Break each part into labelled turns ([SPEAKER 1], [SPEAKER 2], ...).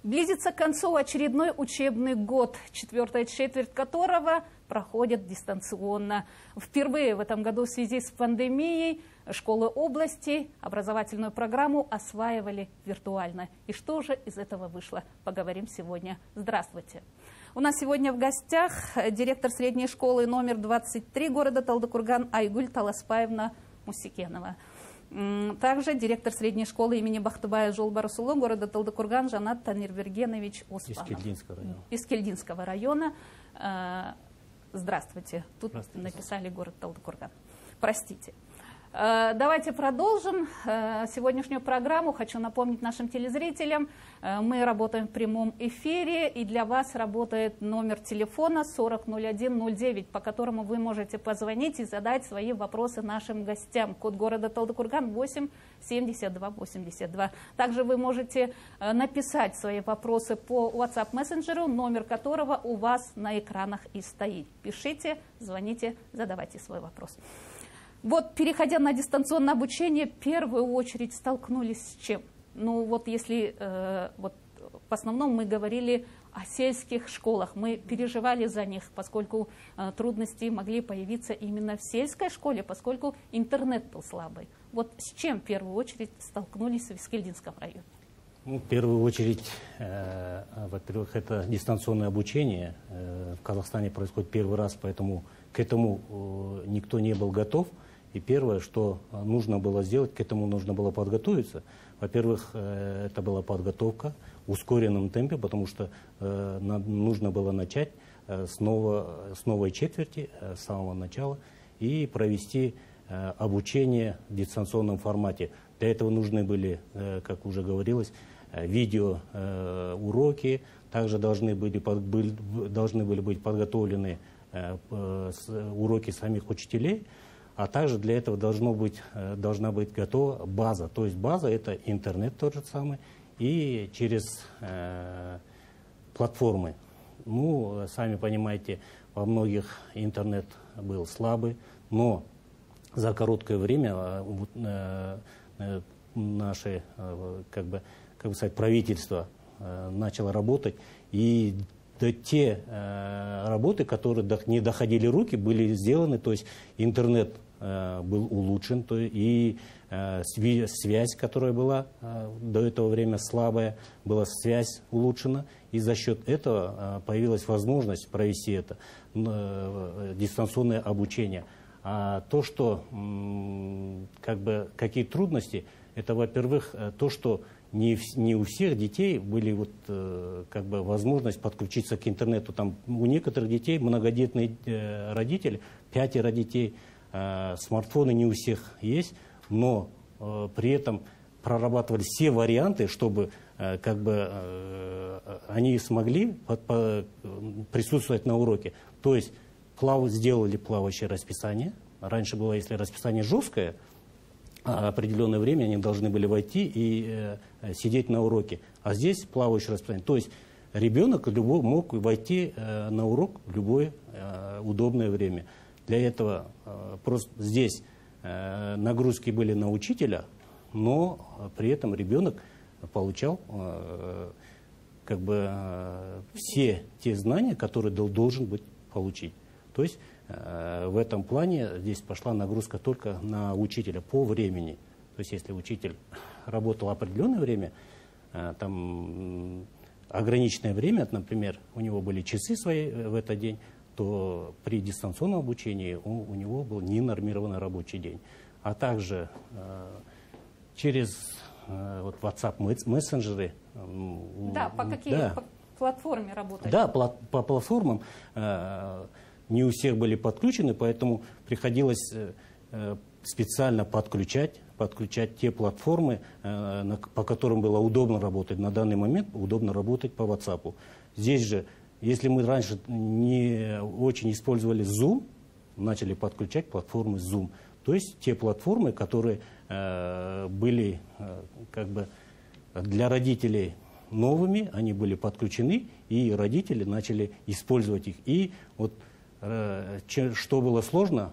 [SPEAKER 1] Близится к концу очередной учебный год, четвертая четверть которого проходит дистанционно. Впервые в этом году в связи с пандемией школы области образовательную программу осваивали виртуально. И что же из этого вышло? Поговорим сегодня. Здравствуйте. У нас сегодня в гостях директор средней школы номер 23 города Талдыкурган Айгуль Таласпаевна Мусикенова. Также директор средней школы имени Бахтыбая Жолбарасулы города Талдыкурган Жанат Танирбергенович Оспанов. Из Кельдинского района. Здравствуйте. Тут здравствуйте. Написали город Талдыкурган. Простите. Давайте продолжим сегодняшнюю программу. Хочу напомнить нашим телезрителям, мы работаем в прямом эфире, и для вас работает номер телефона 400109, по которому вы можете позвонить и задать свои вопросы нашим гостям. Код города Талдыкурган 87282. Также вы можете написать свои вопросы по WhatsApp мессенджеру, номер которого у вас на экранах и стоит. Пишите, звоните, задавайте свой вопрос. Вот, переходя на дистанционное обучение, в первую очередь столкнулись с чем? Ну, вот если в основном мы говорили о сельских школах, мы переживали за них, поскольку трудности могли появиться именно в сельской школе, поскольку интернет был слабый. Вот с чем в первую очередь столкнулись в Искельдинском районе?
[SPEAKER 2] Ну, в первую очередь, во-первых, это дистанционное обучение. В Казахстане происходит первый раз, поэтому к этому никто не был готов. И первое, что нужно было сделать, к этому нужно было подготовиться. Во-первых, это была подготовка в ускоренном темпе, потому что нужно было начать с новой четверти, с самого начала, и провести обучение в дистанционном формате. Для этого нужны были, как уже говорилось, видеоуроки, также должны были быть подготовлены уроки самих учителей. А также для этого должна быть готова база. То есть база — это интернет тот же самый и через платформы. Ну, сами понимаете, во многих интернет был слабый, но за короткое время наше, как бы сказать, правительство начало работать, и те работы, которые не доходили руки, были сделаны, то есть интернет был улучшен, и связь, которая была до этого время слабая, была связь улучшена, и за счет этого появилась возможность провести это дистанционное обучение. А то, что какие трудности, это, во-первых, то, что не у всех детей были возможность подключиться к интернету. Там у некоторых детей, многодетные родители, 5 детей, смартфоны не у всех есть, но при этом прорабатывали все варианты, чтобы они смогли присутствовать на уроке. То есть сделали плавающее расписание. Раньше было, если расписание жесткое, определенное время они должны были войти и сидеть на уроке. А здесь плавающее расписание. То есть ребенок мог войти на урок в любое удобное время. Для этого просто здесь нагрузки были на учителя, но при этом ребенок получал все те знания, которые должен быть получить. То есть в этом плане здесь пошла нагрузка только на учителя по времени. То есть если учитель работал определенное время, там ограниченное время, например, у него были часы свои в этот день, то при дистанционном обучении у него был ненормированный рабочий день. А также через WhatsApp мессенджеры.
[SPEAKER 1] Да, по какие платформе работали? Да,
[SPEAKER 2] по платформам. Не у всех были подключены, поэтому приходилось специально подключать те платформы, по которым было удобно работать. На данный момент удобно работать по WhatsApp. Здесь же, если мы раньше не очень использовали Zoom, начали подключать платформы Zoom. То есть те платформы, которые были для родителей новыми, они были подключены, и родители начали использовать их. И вот что было сложно,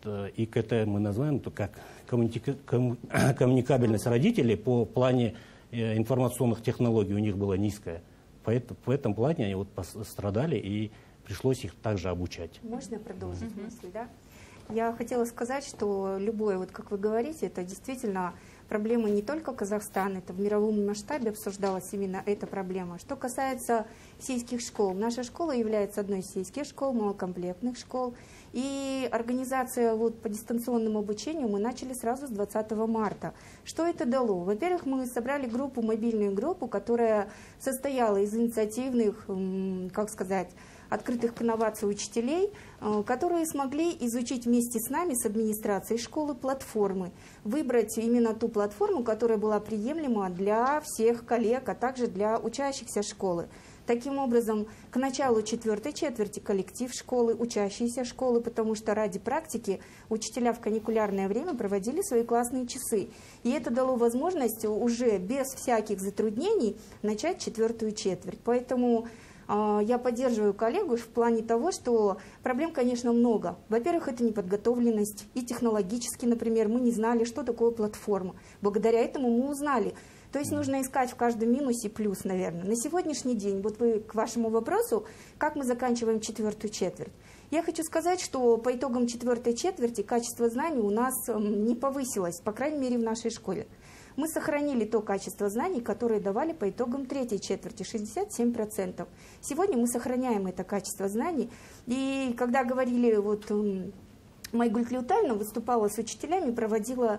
[SPEAKER 2] ИКТ мы называем как коммуникабельность родителей по плане информационных технологий у них была низкая. В этом плане они вот пострадали, и пришлось их также обучать.
[SPEAKER 3] Можно продолжить мысль, да? Я хотела сказать, что любое, вот как вы говорите, это действительно проблема не только Казахстана, это в мировом масштабе обсуждалась именно эта проблема. Что касается сельских школ, наша школа является одной из сельских школ, малокомплектных школ, и организация вот по дистанционному обучению мы начали сразу с 20 марта. Что это дало? Во-первых, мы собрали группу, мобильную группу, которая состояла из инициативных, как сказать, открытых к инновации учителей, которые смогли изучить вместе с нами, с администрацией школы, платформы, выбрать именно ту платформу, которая была приемлема для всех коллег, а также для учащихся школы. Таким образом, к началу 4-й четверти коллектив школы, учащиеся школы, потому что ради практики учителя в каникулярное время проводили свои классные часы. И это дало возможность уже без всяких затруднений начать 4-ю четверть. Поэтому я поддерживаю коллегу в плане того, что проблем, конечно, много. Во-первых, это неподготовленность. И технологически, например, мы не знали, что такое платформа. Благодаря этому мы узнали. То есть нужно искать в каждом минусе плюс, наверное. На сегодняшний день, вот вы к вашему вопросу, как мы заканчиваем 4-ю четверть. Я хочу сказать, что по итогам 4-й четверти качество знаний у нас не повысилось, по крайней мере, в нашей школе. Мы сохранили то качество знаний, которое давали по итогам 3-й четверти, 67%. Сегодня мы сохраняем это качество знаний. И когда говорили, вот Майгуль Клютальна выступала с учителями, проводила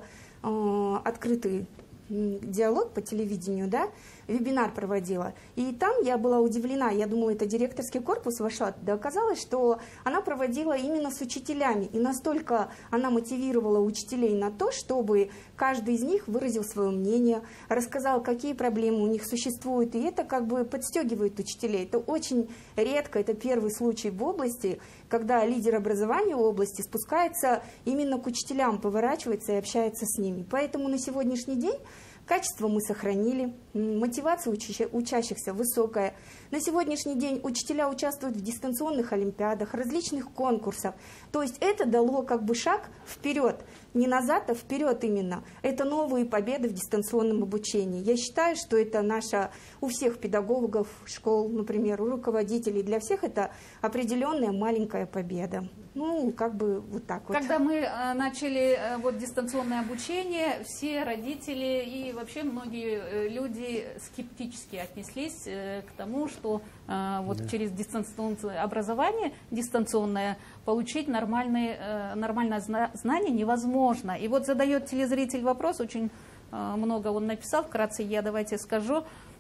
[SPEAKER 3] открытый диалог по телевидению, да, вебинар проводила. И там я была удивлена, я думала, это директорский корпус вошла. Да оказалось, что она проводила именно с учителями. И настолько она мотивировала учителей на то, чтобы каждый из них выразил свое мнение, рассказал, какие проблемы у них существуют. И это как бы подстегивает учителей. Это очень редко, это первый случай в области, когда лидер образования в области спускается именно к учителям, поворачивается и общается с ними. Поэтому на сегодняшний день качество мы сохранили, мотивация учащихся высокая. На сегодняшний день учителя участвуют в дистанционных олимпиадах, различных конкурсах. То есть это дало как бы шаг вперед, не назад, а вперед именно. Это новые победы в дистанционном обучении. Я считаю, что это наша, у всех педагогов школ, например, у руководителей, для всех это определенная маленькая победа. Ну, как бы вот так вот.
[SPEAKER 1] Когда мы начали вот дистанционное обучение, все родители и вообще многие люди скептически отнеслись к тому, что вот через дистанционное образование, дистанционное, получить нормальное знание невозможно. И вот задает телезритель вопрос, очень много он написал, вкратце я давайте скажу.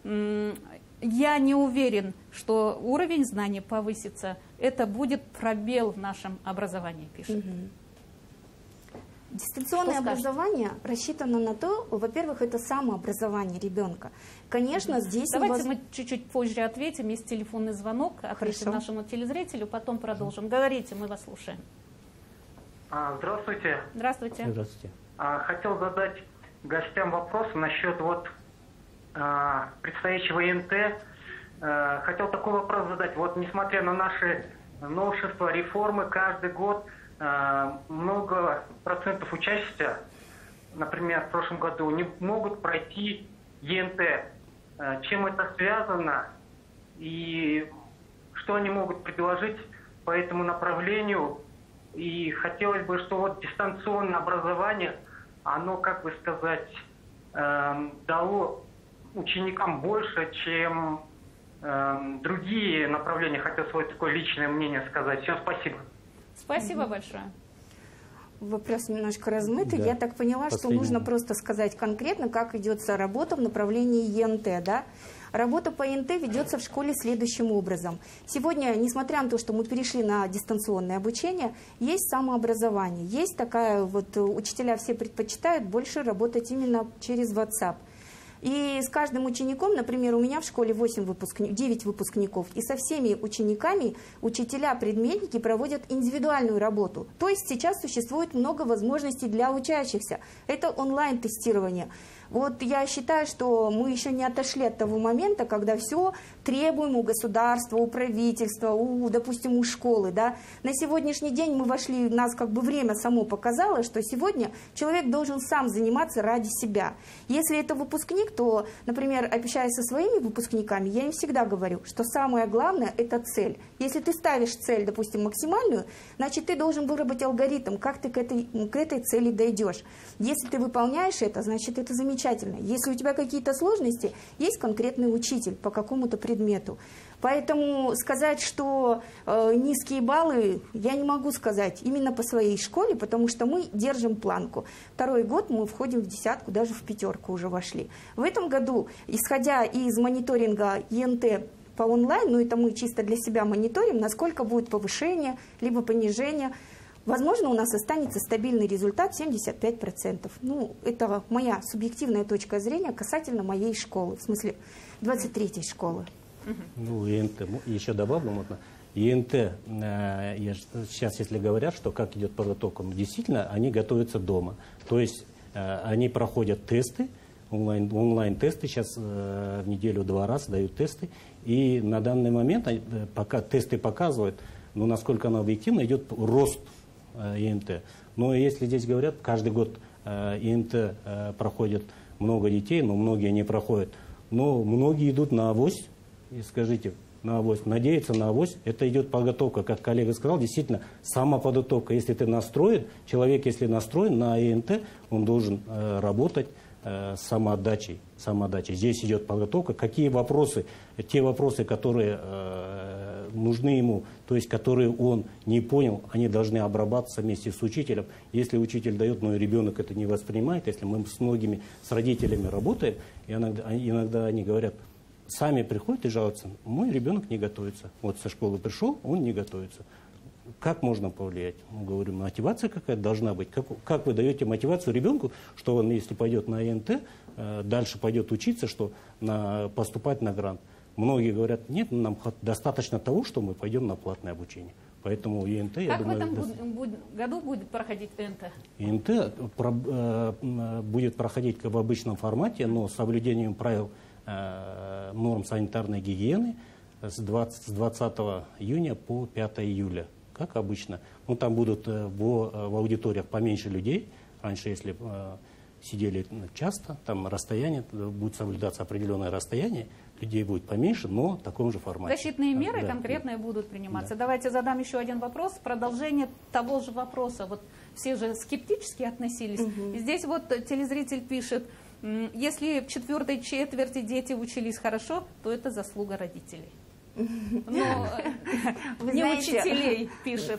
[SPEAKER 1] Я не уверен, что уровень знаний повысится. Это будет пробел в нашем образовании, пишет.
[SPEAKER 3] Дистанционное образование рассчитано на то, во-первых, это самообразование ребенка. Конечно, здесь...
[SPEAKER 1] Давайте мы чуть-чуть позже ответим. Есть телефонный звонок, ответим нашему телезрителю, потом продолжим. Говорите, мы вас слушаем.
[SPEAKER 4] Здравствуйте.
[SPEAKER 1] Здравствуйте.
[SPEAKER 2] Здравствуйте.
[SPEAKER 4] Хотел задать гостям вопрос насчет вот предстоящего ЕНТ. Хотел такой вопрос задать. Вот несмотря на наши новшества, реформы, каждый год много процентов учащихся, например, в прошлом году, не могут пройти ЕНТ. Чем это связано и что они могут предложить по этому направлению? И хотелось бы, что вот дистанционное образование, оно, как бы сказать, дало ученикам больше, чем другие направления. Хотел свое такое личное мнение сказать. Всем спасибо.
[SPEAKER 1] Спасибо большое.
[SPEAKER 3] Вопрос немножко размытый.
[SPEAKER 2] Да.
[SPEAKER 3] Я так поняла, что нужно просто сказать конкретно, как ведется работа в направлении ЕНТ. Да? Работа по ЕНТ ведется в школе следующим образом. Сегодня, несмотря на то, что мы перешли на дистанционное обучение, есть самообразование. Есть такая, вот учителя все предпочитают больше работать именно через WhatsApp. И с каждым учеником, например, у меня в школе 9 выпускников, и со всеми учениками учителя-предметники проводят индивидуальную работу. То есть сейчас существует много возможностей для учащихся. Это онлайн-тестирование. Вот я считаю, что мы еще не отошли от того момента, когда все требуем у государства, у правительства, допустим, у школы. Да? На сегодняшний день мы вошли, нас как бы время само показало, что сегодня человек должен сам заниматься ради себя. Если это выпускник, то, например, общаясь со своими выпускниками, я им всегда говорю, что самое главное – это цель. Если ты ставишь цель, допустим, максимальную, значит, ты должен выработать алгоритм, как ты к этой цели дойдешь. Если ты выполняешь это, значит, это замечательно. Если у тебя какие-то сложности, есть конкретный учитель по какому-то предмету. Поэтому сказать, что низкие баллы, я не могу сказать именно по своей школе, потому что мы держим планку. Второй год мы входим в десятку, даже в пятерку уже вошли. В этом году, исходя из мониторинга ЕНТ по онлайн, ну это мы чисто для себя мониторим, насколько будет повышение, либо понижение. Возможно, у нас останется стабильный результат 75%. Ну, это моя субъективная точка зрения касательно моей школы, в смысле 23-й школы.
[SPEAKER 2] Ну, ЕНТ, еще добавлю, можно. ЕНТ, сейчас если говорят, что как идет подготовка, действительно, они готовятся дома. То есть они проходят тесты, онлайн-тесты, сейчас в неделю 2 раза дают тесты. И на данный момент, пока тесты показывают, ну, насколько оно объективно, идет рост ЕНТ. Но если здесь говорят, каждый год ЕНТ проходит много детей, но многие не проходят. Но многие идут на авось, и скажите, на авось, надеяться на авось, это идет подготовка, как коллега сказал, действительно, самоподготовка. Если ты настроен, человек, если настроен на ЕНТ, он должен работать с самоотдачей. Здесь идет подготовка. Какие вопросы, те вопросы, которые нужны ему, то есть которые он не понял, они должны обрабатываться вместе с учителем. Если учитель дает, но ребенок это не воспринимает, если мы с многими, с родителями работаем, и иногда они говорят, сами приходят и жалуются, мой ребенок не готовится. Вот со школы пришел, он не готовится. Как можно повлиять? Мы говорим, мотивация какая-то должна быть. Как вы даете мотивацию ребенку, что он, если пойдет на ЕНТ, дальше пойдет учиться, что поступать на грант? Многие говорят, нет, нам достаточно того, что мы пойдем на платное обучение. Поэтому ЕНТ, я думаю...
[SPEAKER 1] Как в этом году будет проходить ЕНТ?
[SPEAKER 2] ЕНТ будет проходить как в обычном формате, но с соблюдением правил норм санитарной гигиены с 20 июня по 5 июля. Как обычно. Ну, там будут в аудиториях поменьше людей. Раньше, если сидели часто, там расстояние, будет соблюдаться определенное расстояние, людей будет поменьше, но в таком же формате.
[SPEAKER 1] Защитные меры конкретные будут приниматься. Да. Давайте задам еще один вопрос. Продолжение того же вопроса. Вот все же скептически относились. И здесь вот телезритель пишет, если в 4-й четверти дети учились хорошо, то это заслуга родителей. Но не учителей пишет,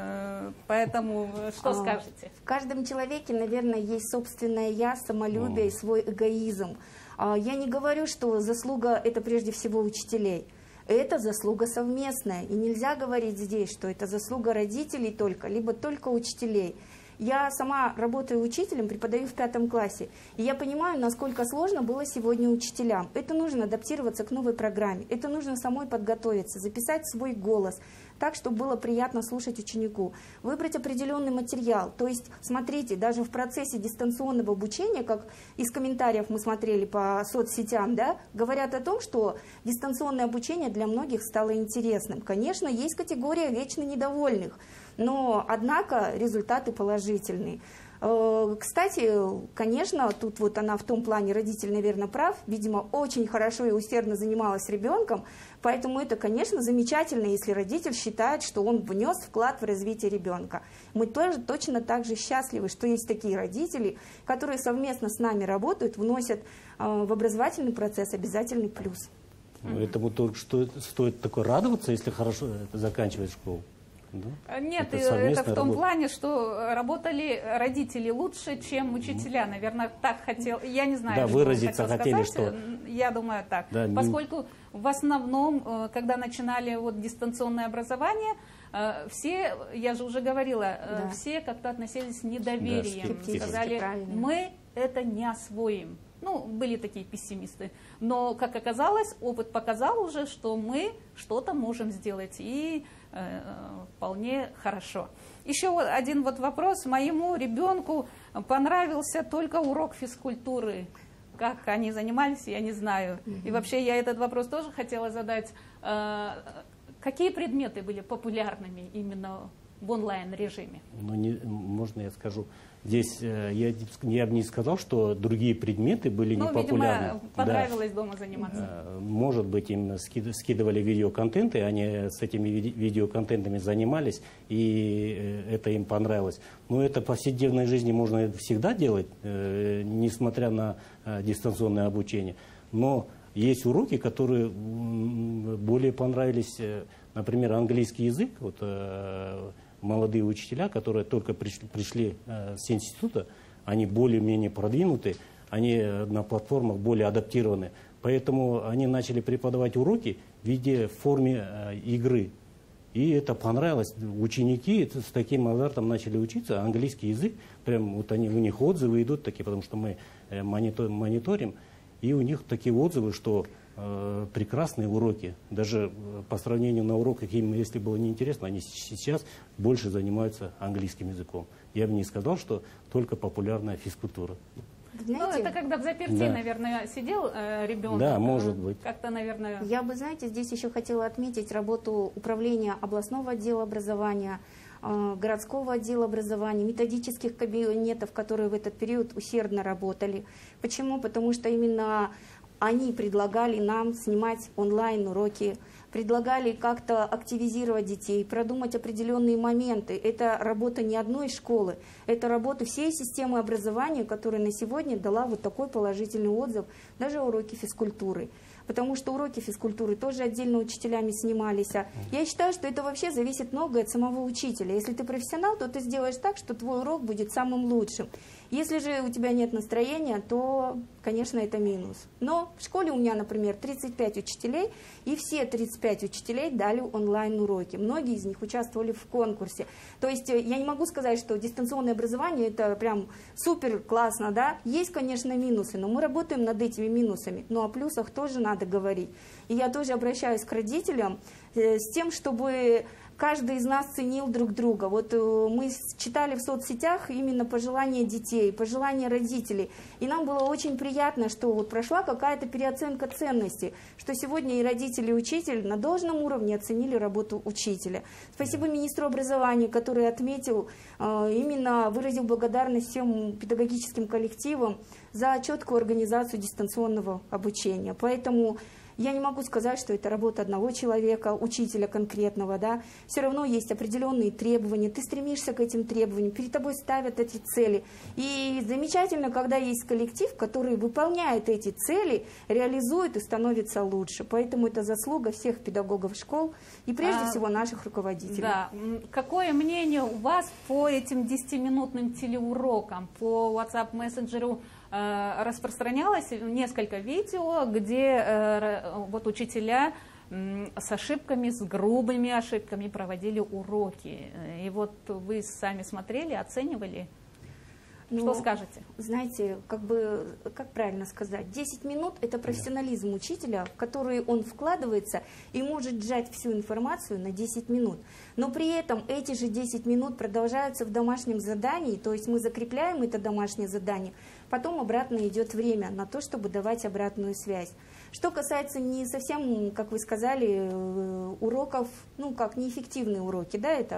[SPEAKER 1] поэтому что скажете?
[SPEAKER 3] В каждом человеке, наверное, есть собственное «я», самолюбие и свой эгоизм. Я не говорю, что заслуга – это прежде всего учителей. Это заслуга совместная. И нельзя говорить здесь, что это заслуга родителей только, либо только учителей. Я сама работаю учителем, преподаю в 5 классе, и я понимаю, насколько сложно было сегодня учителям. Это нужно адаптироваться к новой программе, это нужно самой подготовиться, записать свой голос, так, чтобы было приятно слушать ученику, выбрать определенный материал. То есть, смотрите, даже в процессе дистанционного обучения, как из комментариев мы смотрели по соцсетям, да, говорят о том, что дистанционное обучение для многих стало интересным. Конечно, есть категория вечно недовольных, но, однако, результаты положительные. Кстати, конечно, тут вот она в том плане, родитель, наверное, прав, видимо, очень хорошо и усердно занималась ребенком, поэтому это, конечно, замечательно, если родитель считает, что он внес вклад в развитие ребенка. Мы тоже точно так же счастливы, что есть такие родители, которые совместно с нами работают, вносят в образовательный процесс обязательный плюс.
[SPEAKER 2] Этому только что стоит такой радоваться, если хорошо заканчивать школу.
[SPEAKER 1] Да? Нет, это в том плане, что работали родители лучше, чем учителя. Наверное, так хотел. Я не знаю,
[SPEAKER 2] да,
[SPEAKER 1] что
[SPEAKER 2] выразиться хотели,
[SPEAKER 1] сказать. Что... Я думаю так. Да, поскольку в основном, когда начинали вот дистанционное образование, все, я же уже говорила, да, все как-то относились с недоверием. Да, сказали, мы это не освоим. Ну, были такие пессимисты. Но, как оказалось, опыт показал уже, что мы что-то можем сделать. И вполне хорошо. Еще один вот вопрос. Моему ребенку понравился только урок физкультуры. как они занимались, я не знаю. И вообще я этот вопрос тоже хотела задать. Какие предметы были популярными именно в онлайн-режиме?
[SPEAKER 2] Ну, можно я скажу? Здесь я бы не сказал, что другие предметы были не популярны.
[SPEAKER 1] Видимо, понравилось дома заниматься.
[SPEAKER 2] Может быть, им скидывали видеоконтенты, они с этими видеоконтентами занимались, и это им понравилось. Но это в повседневной жизни можно всегда делать, несмотря на дистанционное обучение. Но есть уроки, которые более понравились, например, английский язык. Вот, молодые учителя, которые только пришли с института, они более-менее продвинуты, они на платформах более адаптированы. Поэтому они начали преподавать уроки в форме игры. И это понравилось. Ученики с таким азартом начали учиться. Английский язык, прям вот у них отзывы идут такие, потому что мы мониторим. И у них такие отзывы, что прекрасные уроки. Даже по сравнению на уроках, им, если было неинтересно, они сейчас больше занимаются английским языком. Я бы не сказал, что только популярная физкультура.
[SPEAKER 3] Знаете,
[SPEAKER 1] ну, это когда в заперти, наверное, сидел ребенок.
[SPEAKER 2] Да, может быть.
[SPEAKER 1] Как-то, наверное...
[SPEAKER 3] Я бы, знаете, здесь еще хотела отметить работу управления областного отдела образования, городского отдела образования, методических кабинетов, которые в этот период усердно работали. Почему? Потому что именно они предлагали нам снимать онлайн-уроки, предлагали как-то активизировать детей, продумать определенные моменты. Это работа не одной школы, это работа всей системы образования, которая на сегодня дала вот такой положительный отзыв, даже уроки физкультуры. Потому что уроки физкультуры тоже отдельно учителями снимались. Я считаю, что это вообще зависит многое от самого учителя. Если ты профессионал, то ты сделаешь так, что твой урок будет самым лучшим. Если же у тебя нет настроения, то, конечно, это минус. Но в школе у меня, например, 35 учителей, и все 35 учителей дали онлайн-уроки. Многие из них участвовали в конкурсе. То есть я не могу сказать, что дистанционное образование – это прям супер классно, да? Есть, конечно, минусы, но мы работаем над этими минусами. Но о плюсах тоже надо говорить. И я тоже обращаюсь к родителям с тем, чтобы каждый из нас ценил друг друга. Вот мы читали в соцсетях именно пожелания детей, пожелания родителей. И нам было очень приятно, что вот прошла какая-то переоценка ценностей, что сегодня и родители, и учитель на должном уровне оценили работу учителя. Спасибо министру образования, который отметил, именно выразил благодарность всем педагогическим коллективам за четкую организацию дистанционного обучения. Поэтому я не могу сказать, что это работа одного человека, учителя конкретного, да. Все равно есть определенные требования, ты стремишься к этим требованиям, перед тобой ставят эти цели. И замечательно, когда есть коллектив, который выполняет эти цели, реализует и становится лучше. Поэтому это заслуга всех педагогов школ и прежде всего наших руководителей.
[SPEAKER 1] Да. Какое мнение у вас по этим 10-минутным телеурокам, по WhatsApp-мессенджеру? Распространялось несколько видео, где вот учителя с ошибками, с грубыми ошибками проводили уроки. И вот вы сами смотрели, оценивали. Что скажете?
[SPEAKER 3] Знаете, как правильно сказать, 10 минут – это профессионализм учителя, в который он вкладывается и может сжать всю информацию на 10 минут. Но при этом эти же 10 минут продолжаются в домашнем задании, то есть мы закрепляем это домашнее задание, потом обратно идет время на то, чтобы давать обратную связь. Что касается не совсем, как вы сказали, уроков, ну как неэффективные уроки, да, это…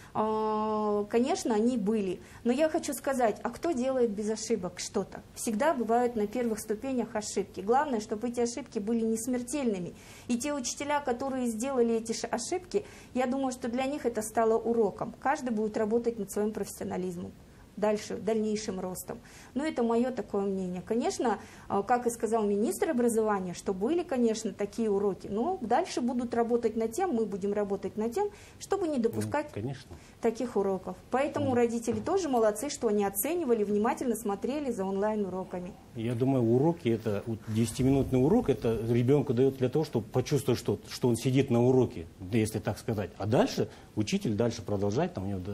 [SPEAKER 3] Конечно, они были. Но я хочу сказать, а кто делает без ошибок что-то? Всегда бывают на первых ступенях ошибки. Главное, чтобы эти ошибки были не смертельными. И те учителя, которые сделали эти ошибки, я думаю, что для них это стало уроком. Каждый будет работать над своим профессионализмом. Дальнейшим ростом. Но это мое такое мнение. Конечно, как и сказал министр образования, что были, конечно, такие уроки, но дальше будут работать над тем, мы будем работать над тем, чтобы не допускать таких уроков. Поэтому родители тоже молодцы, что они оценивали, внимательно смотрели за онлайн-уроками.
[SPEAKER 2] Я думаю, уроки, это 10-минутный урок, это ребенку дает для того, чтобы почувствовать, что он сидит на уроке, если так сказать. А дальше учитель дальше продолжает, там у него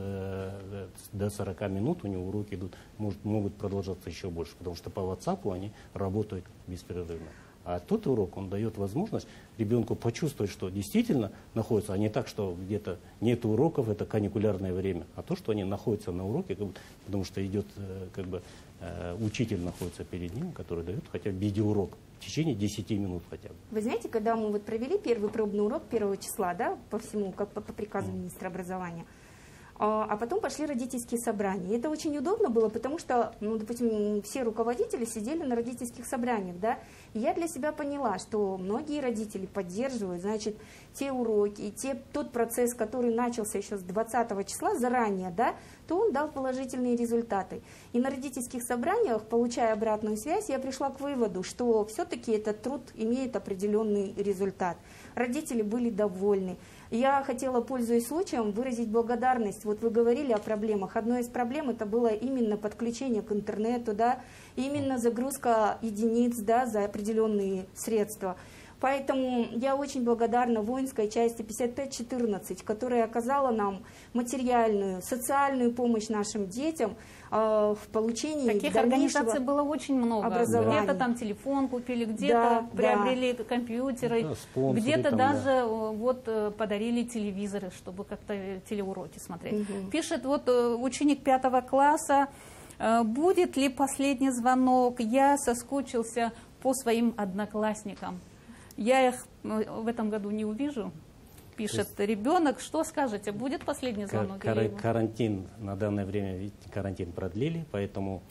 [SPEAKER 2] до 40 минут у него уроки идут, могут продолжаться еще больше, потому что по WhatsApp они работают беспрерывно. А тот урок, он дает возможность ребенку почувствовать, что действительно находится, а не так, что где-то нет уроков, это каникулярное время, а то, что они находятся на уроке, потому что идет учитель находится перед ним, который дает хотя бы видеоурок в течение 10 минут хотя бы.
[SPEAKER 3] Вы знаете, когда мы вот провели первый пробный урок 1 числа, да, по всему, как по приказу министра образования, а потом пошли родительские собрания. И это очень удобно было, потому что, ну, допустим, все руководители сидели на родительских собраниях, да, и я для себя поняла, что многие родители поддерживают, значит, те уроки, и тот процесс, который начался еще с 20 числа заранее, да, то он дал положительные результаты. И на родительских собраниях, получая обратную связь, я пришла к выводу, что все-таки этот труд имеет определенный результат. Родители были довольны. Я хотела, пользуясь случаем, выразить благодарность. Вот вы говорили о проблемах. Одной из проблем это было именно подключение к интернету, да, именно загрузка единиц, да, за определенные средства. Поэтому я очень благодарна воинской части 5514, которая оказала нам материальную, социальную помощь нашим детям в получении
[SPEAKER 1] таких организаций было очень много. Где-то там телефон купили, где-то приобрели компьютеры, где-то даже вот подарили телевизоры, чтобы как-то телеуроки смотреть. Пишет вот ученик 5 класса: будет ли последний звонок? Я соскучился по своим одноклассникам. Я их в этом году не увижу, пишет ребенок. Что скажете, будет последний звонок?
[SPEAKER 2] Карантин, на данное время, видите, карантин продлили, поэтому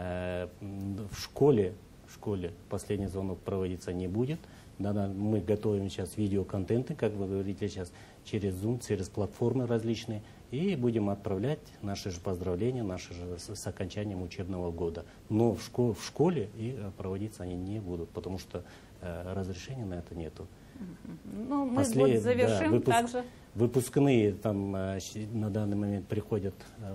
[SPEAKER 2] в школе последний звонок проводиться не будет. Мы готовим сейчас видеоконтенты, как вы говорите сейчас, через Zoom, через платформы различные, и будем отправлять наши же поздравления, наши же с окончанием учебного года. Но в школе и проводиться они не будут, потому что разрешения на это нету.
[SPEAKER 1] Ну, мы год завершим также.
[SPEAKER 2] Выпускные там на данный момент приходят,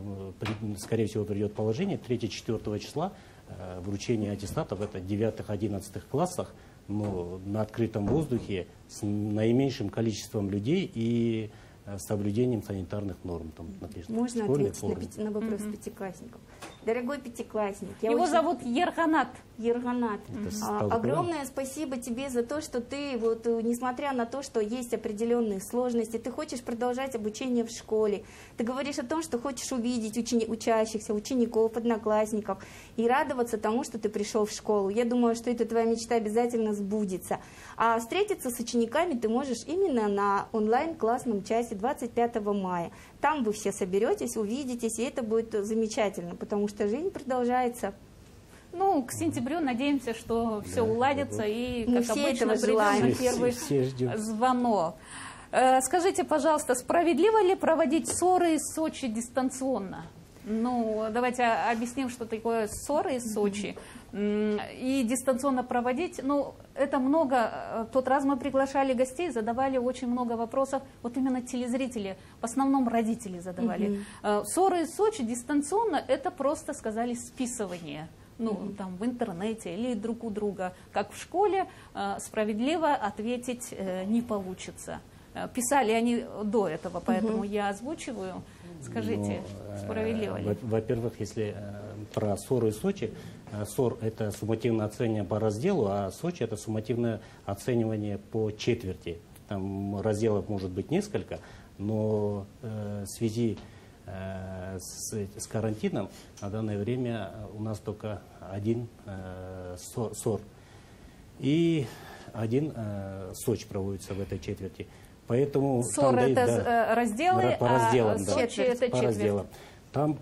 [SPEAKER 2] скорее всего, придет положение 3-4 числа, вручение аттестатов, это 9-11 классах, но на открытом воздухе с наименьшим количеством людей и соблюдением санитарных норм. Там написано.
[SPEAKER 3] Можно ответить на вопрос пятиклассников? Дорогой пятиклассник,
[SPEAKER 1] его зовут Ерганат.
[SPEAKER 3] Ерганат, огромное спасибо тебе за то, что ты, вот, несмотря на то, что есть определенные сложности, ты хочешь продолжать обучение в школе. Ты говоришь о том, что хочешь увидеть учащихся, учеников, одноклассников и радоваться тому, что ты пришел в школу. Я думаю, что эта твоя мечта обязательно сбудется. А встретиться с учениками ты можешь именно на онлайн-классном часе 25 мая. Там вы все соберетесь, увидитесь, и это будет замечательно, потому что жизнь продолжается.
[SPEAKER 1] Ну, к сентябрю надеемся, что все уладится, и,
[SPEAKER 3] мы
[SPEAKER 1] как обычно, придем на первый звонок. Скажите, пожалуйста, справедливо ли проводить ссоры из Сочи дистанционно? Ну, давайте объясним, что такое ссоры из Сочи. И дистанционно проводить, ну, это много. В тот раз мы приглашали гостей, задавали очень много вопросов. Вот именно телезрители, в основном родители задавали. Ссоры из Сочи дистанционно, это просто, сказали, списывание. Ну, там, в интернете или друг у друга. Как в школе, справедливо ответить не получится. Писали они до этого, поэтому я озвучиваю. Скажите, справедливо ли?
[SPEAKER 2] Во-первых, если про ссоры из Сочи, ссор – это суммативное оценивание по разделу, а Сочи – это суммативное оценивание по четверти. Там разделов может быть несколько, но в связи с карантином на данное время у нас только один ссор. И один Сочи проводится в этой четверти. Поэтому
[SPEAKER 1] ссор это разделы,
[SPEAKER 2] по разделам,
[SPEAKER 1] Сочи это четверть.
[SPEAKER 2] Там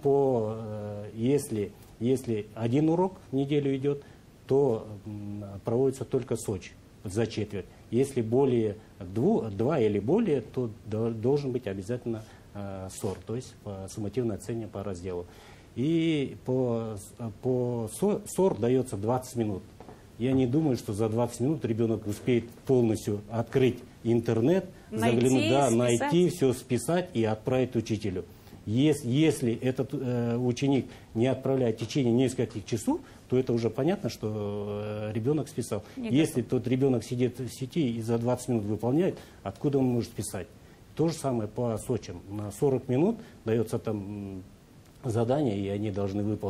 [SPEAKER 2] если один урок в неделю идет, то проводится только Сочи за четверть. Если более два или более, то должен быть обязательно ссор, то есть суммативное оценивание по разделу. И по ссор дается 20 минут. Я не думаю, что за 20 минут ребенок успеет полностью открыть интернет, найти, все списать и отправить учителю. Если этот ученик не отправляет в течение нескольких часов, то это уже понятно, что ребенок списал. Если тот ребенок сидит в сети и за 20 минут выполняет, откуда он может писать? То же самое по Сочи. На 40 минут дается там задание, и они должны выполнить.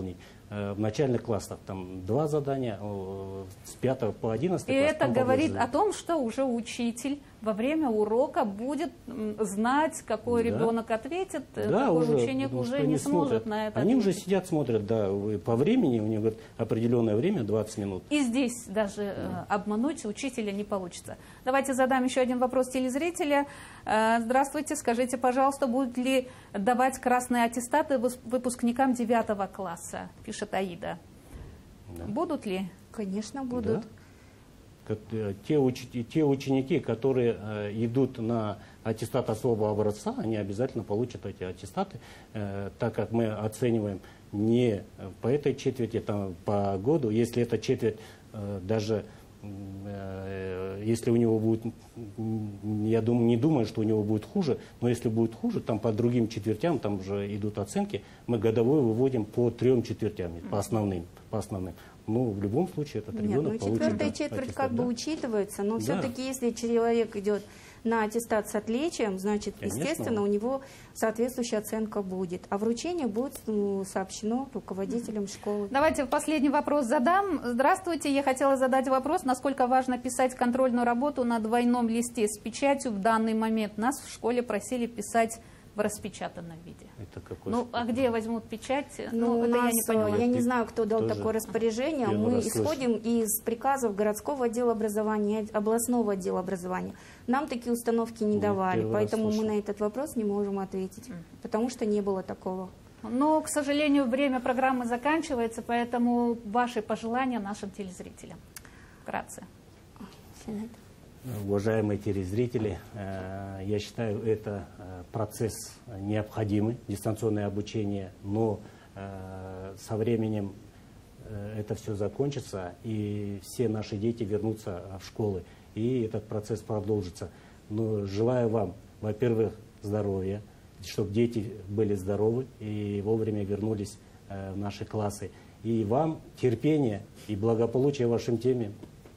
[SPEAKER 2] в начальных классах там 2 задания, с 5 по 11
[SPEAKER 1] И
[SPEAKER 2] класс,
[SPEAKER 1] это говорит
[SPEAKER 2] побольше.
[SPEAKER 1] о том, что уже учитель во время урока будет знать, какой
[SPEAKER 2] Да.
[SPEAKER 1] ребенок ответит,
[SPEAKER 2] Да,
[SPEAKER 1] такой
[SPEAKER 2] уже,
[SPEAKER 1] ученик
[SPEAKER 2] потому
[SPEAKER 1] уже
[SPEAKER 2] что
[SPEAKER 1] не
[SPEAKER 2] они
[SPEAKER 1] сможет
[SPEAKER 2] смотрят.
[SPEAKER 1] на это
[SPEAKER 2] Они уже
[SPEAKER 1] ответить.
[SPEAKER 2] сидят, смотрят, да, по времени, у них говорят, определенное время, 20 минут.
[SPEAKER 1] И здесь даже обмануть учителя не получится. Давайте задам еще один вопрос телезрителя. Здравствуйте, скажите, пожалуйста, будут ли давать красные аттестаты выпускникам 9 класса, пишет Аида.
[SPEAKER 2] Да.
[SPEAKER 1] Будут ли?
[SPEAKER 3] Конечно, будут.
[SPEAKER 2] Да. Те ученики, которые идут на аттестат особого образца, они обязательно получат эти аттестаты, так как мы оцениваем не по этой четверти, там, по году. Если эта четверть даже, если у него будет, я думаю, не думаю, что у него будет хуже, но если будет хуже, там по другим четвертям, там уже идут оценки, мы годовой выводим по 3 четвертям, по основным. Ну, в любом случае этот ребенок получит.
[SPEAKER 3] Четвертая четверть
[SPEAKER 2] аттестат,
[SPEAKER 3] как бы
[SPEAKER 2] да.
[SPEAKER 3] учитывается, но
[SPEAKER 2] Да.
[SPEAKER 3] все-таки если человек идет на аттестат с отличием, значит,
[SPEAKER 2] Конечно.
[SPEAKER 3] естественно, у него соответствующая оценка будет. А вручение будет сообщено руководителям школы.
[SPEAKER 1] Давайте последний вопрос задам. Здравствуйте, я хотела задать вопрос, насколько важно писать контрольную работу на двойном листе с печатью в данный момент. Нас в школе просили писать в распечатанном виде.
[SPEAKER 2] Это какой
[SPEAKER 1] Ну, а где возьмут печать?
[SPEAKER 3] Ну,
[SPEAKER 1] это
[SPEAKER 3] у нас,
[SPEAKER 1] я не поняла.
[SPEAKER 3] я не знаю, кто дал
[SPEAKER 2] Тоже
[SPEAKER 3] такое распоряжение.
[SPEAKER 2] первый
[SPEAKER 3] Мы
[SPEAKER 2] раз слышу.
[SPEAKER 3] исходим из приказов городского отдела образования, областного отдела образования. Нам такие установки не
[SPEAKER 2] Нет,
[SPEAKER 3] давали,
[SPEAKER 2] первый раз
[SPEAKER 3] поэтому мы
[SPEAKER 2] слышу.
[SPEAKER 3] на этот вопрос не можем ответить, потому что не было такого.
[SPEAKER 1] Но, к сожалению, время программы заканчивается, поэтому ваши пожелания нашим телезрителям. Вкратце.
[SPEAKER 2] Уважаемые телезрители, я считаю, это процесс необходимый, дистанционное обучение, но со временем это все закончится, и все наши дети вернутся в школы, и этот процесс продолжится. Но желаю вам, во-первых, здоровья, чтобы дети были здоровы и вовремя вернулись в наши классы. И вам терпения и благополучия в вашем теме.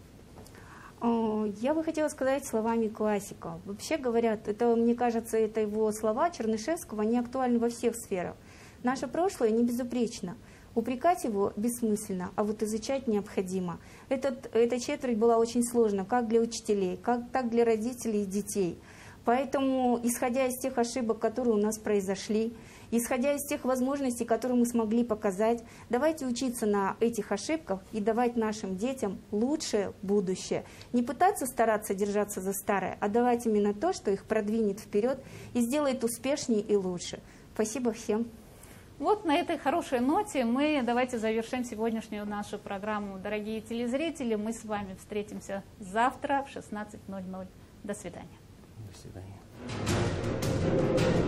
[SPEAKER 3] Я бы хотела сказать словами классика. Вообще говорят, это, мне кажется, это его слова Чернышевского, они актуальны во всех сферах. Наше прошлое не безупречно. Упрекать его бессмысленно, а вот изучать необходимо. Эта четверть была очень сложна, как для учителей, так для родителей и детей. Поэтому, исходя из тех ошибок, которые у нас произошли, исходя из тех возможностей, которые мы смогли показать, давайте учиться на этих ошибках и давать нашим детям лучшее будущее. Не пытаться стараться держаться за старое, а давать именно то, что их продвинет вперед и сделает успешнее и лучше. Спасибо всем.
[SPEAKER 1] Вот на этой хорошей ноте мы давайте завершим сегодняшнюю нашу программу. Дорогие телезрители, мы с вами встретимся завтра в 16:00. До свидания.
[SPEAKER 2] До свидания.